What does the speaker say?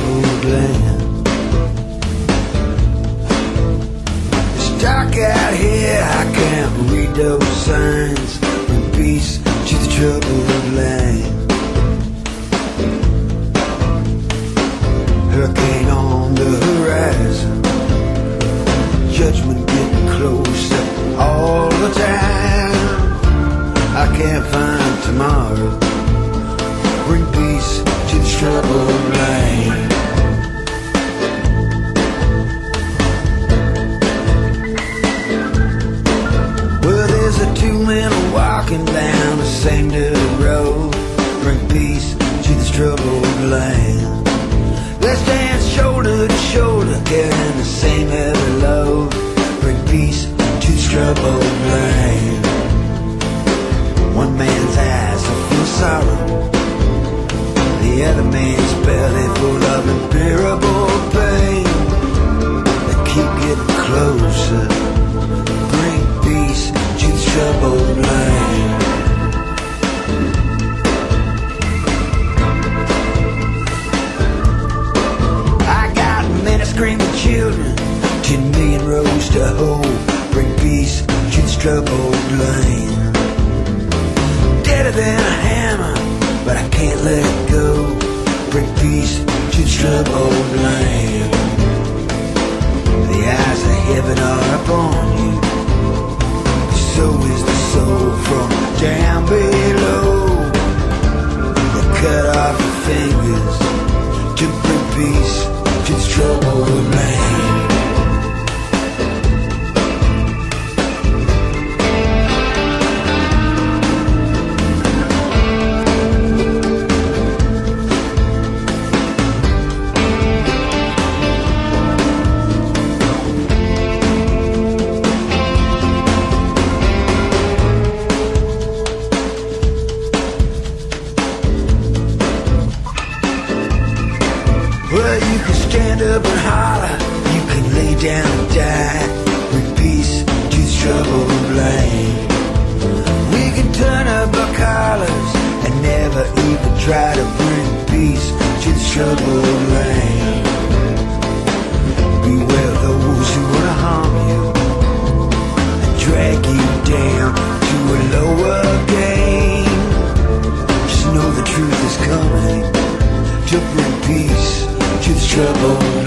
troubled land. It's dark out here, I can't read those signs. Bring peace to the troubled land. Hurricane on the horizon, judgment getting closer all the time. I can't find tomorrow. Bring peace to this troubled land. Well, there's a two men walking down the same dirty road. Bring peace to this troubled land. Let's dance shoulder to shoulder, carrying the same heavy load. Bring peace to this troubled land. One man's eyes are full of sorrow, the other man's belly full of unbearable pain. They keep getting closer. Bring peace to this troubled land. Screaming children, 10 million rows to hoe. Bring peace to this troubled land. Deader than a hammer, but I can't let it go. Bring peace to this troubled land. The eyes of heaven are upon you, so is the soul from down below. They cut off your fingers to bring peace to this troubled land. Well, you can stand up and holler, you can lay down and die. Bring peace to this troubled land. We can turn up our collars and never even try to bring peace to this troubled land. Beware those who want to harm you and drag you down to a lower game. Just know the truth is coming to bring peace to this troubled land.